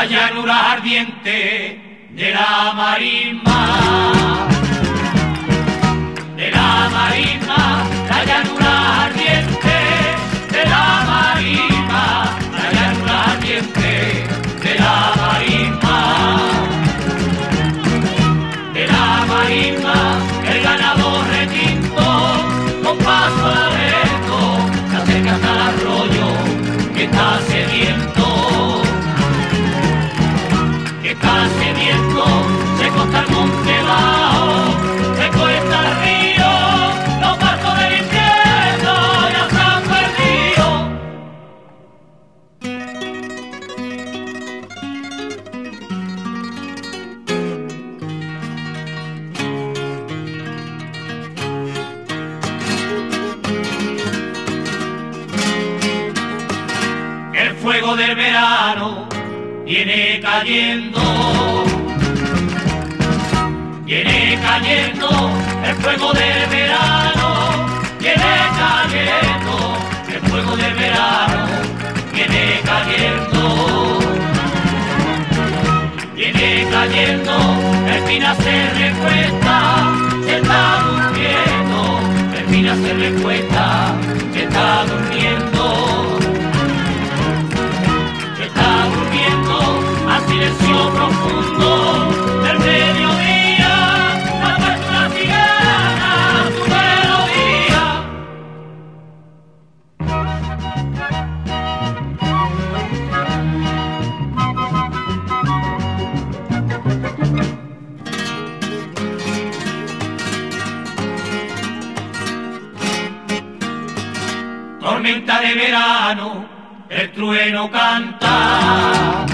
la llanura ardiente de la marisma, de la marisma, la llanura ardiente de la marisma, la llanura ardiente de la marisma, de la marisma, el ganador requinto con paso lento se acerca hasta el arroyo que está sediento. Está sediento, se corta el monte bajo, se cuesta el río, los barcos del infierno ya se han perdido. El fuego del verano viene cayendo, el fuego del verano, viene cayendo, el fuego del verano, viene cayendo, el pina se recuesta, se está durmiendo, el pina se recuesta, se está durmiendo. Al silencio profundo del mediodía, ha puesto una cigana su melodía. Tormenta de verano, el trueno canta.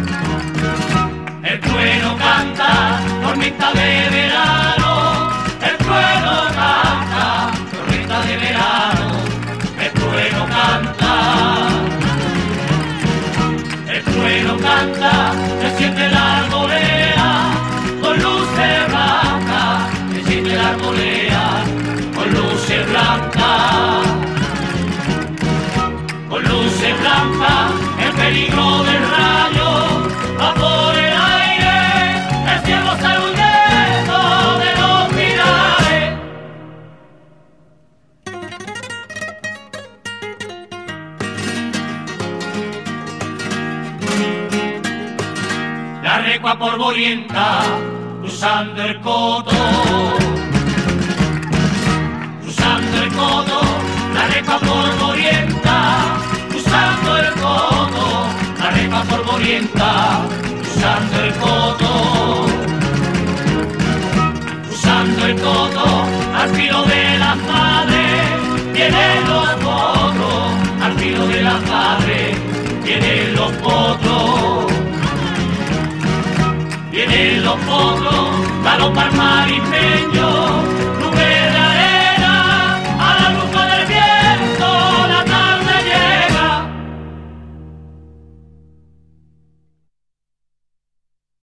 El trueno canta, tormenta de verano, el trueno canta, tormenta de verano, el trueno canta. El trueno canta, se siente la arbolea, con luces blancas, se siente la arbolea, con luces blancas. Con luces blancas, el peligro del rayo va por el aire, el cielo está huyendo de los pilares. La recua polvorienta cruzando el coto, cruzando el coto, la recua polvorienta cruzando el coto, la recua polvorienta cruzando el coto, cruzando el coto, al filo de las madres vienen los potros, al filo de las madres vienen los potros, vienen los potros, galopar marismeño.